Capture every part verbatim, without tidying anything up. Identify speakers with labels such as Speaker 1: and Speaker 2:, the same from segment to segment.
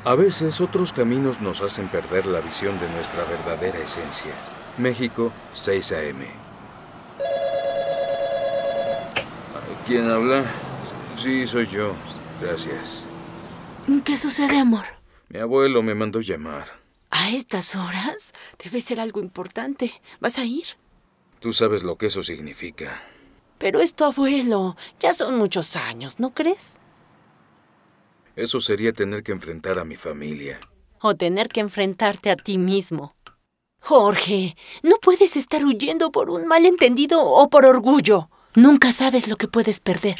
Speaker 1: A veces otros caminos nos hacen perder la visión de nuestra verdadera esencia. México, seis a eme ¿Quién habla? Sí, soy yo. Gracias.
Speaker 2: ¿Qué sucede, amor?
Speaker 1: Mi abuelo me mandó llamar.
Speaker 2: ¿A estas horas? Debe ser algo importante. ¿Vas a ir?
Speaker 1: Tú sabes lo que eso significa.
Speaker 2: Pero es tu abuelo. Ya son muchos años, ¿no crees?
Speaker 1: Eso sería tener que enfrentar a mi familia.
Speaker 2: O tener que enfrentarte a ti mismo. Jorge, no puedes estar huyendo por un malentendido o por orgullo. Nunca sabes lo que puedes perder.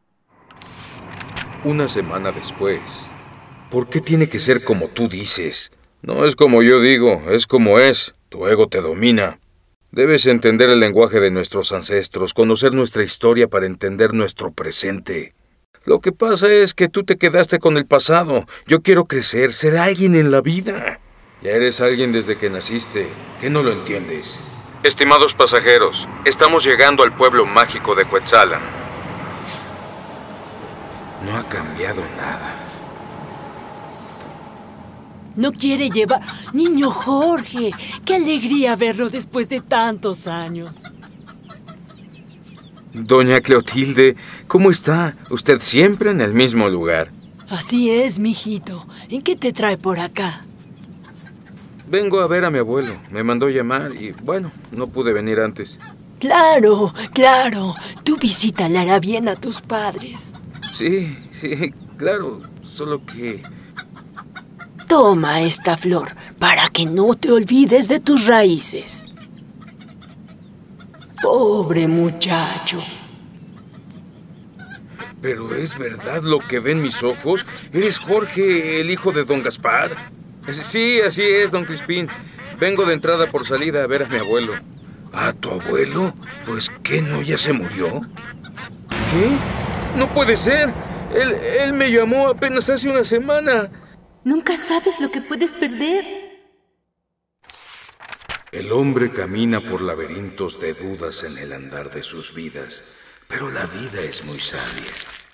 Speaker 1: Una semana después. ¿Por qué tiene que ser como tú dices? No es como yo digo, es como es. Tu ego te domina. Debes entender el lenguaje de nuestros ancestros, conocer nuestra historia para entender nuestro presente. Lo que pasa es que tú te quedaste con el pasado. Yo quiero crecer, ser alguien en la vida. Ya eres alguien desde que naciste. ¿Qué no lo entiendes? Estimados pasajeros, estamos llegando al pueblo mágico de Cuetzalan. No ha cambiado nada.
Speaker 2: No quiere llevar... Niño Jorge, qué alegría verlo después de tantos años.
Speaker 1: Doña Cleotilde, ¿cómo está? Usted siempre en el mismo lugar.
Speaker 2: Así es, mijito. ¿En qué te trae por acá?
Speaker 1: Vengo a ver a mi abuelo. Me mandó llamar y, bueno, no pude venir antes.
Speaker 2: Claro, claro. Tu visita le hará bien a tus padres.
Speaker 1: Sí, sí, claro. Solo que...
Speaker 2: Toma esta flor para que no te olvides de tus raíces. Pobre muchacho.
Speaker 1: ¿Pero es verdad lo que ven mis ojos? ¿Eres Jorge, el hijo de don Gaspar? Sí, así es, don Crispín. Vengo de entrada por salida a ver a mi abuelo. ¿A tu abuelo? Pues, ¿qué no ya se murió? ¿Qué? ¡No puede ser! Él, él me llamó apenas hace una semana.
Speaker 2: Nunca sabes lo que puedes perder.
Speaker 1: El hombre camina por laberintos de dudas en el andar de sus vidas, pero la vida es muy sabia.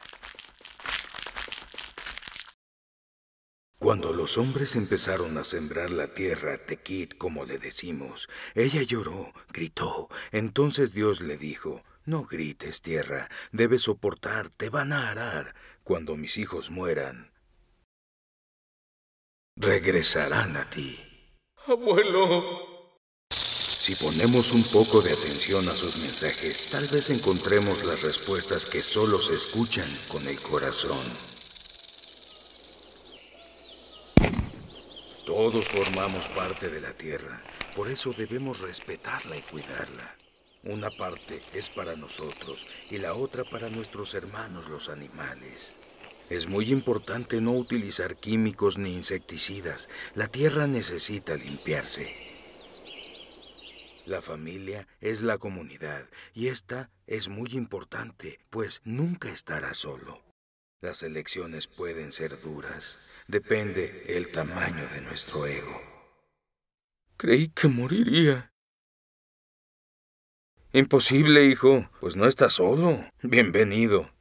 Speaker 1: Cuando los hombres empezaron a sembrar la tierra, Tequit, como le decimos, ella lloró, gritó. Entonces Dios le dijo, no grites, tierra, debes soportar, te van a arar. Cuando mis hijos mueran, regresarán a ti. Abuelo. Si ponemos un poco de atención a sus mensajes, tal vez encontremos las respuestas que solo se escuchan con el corazón. Todos formamos parte de la tierra, por eso debemos respetarla y cuidarla. Una parte es para nosotros y la otra para nuestros hermanos los animales. Es muy importante no utilizar químicos ni insecticidas. La tierra necesita limpiarse. La familia es la comunidad y esta es muy importante, pues nunca estará solo. Las elecciones pueden ser duras. Depende el tamaño de nuestro ego. Creí que moriría. Imposible, hijo. Pues no estás solo. Bienvenido.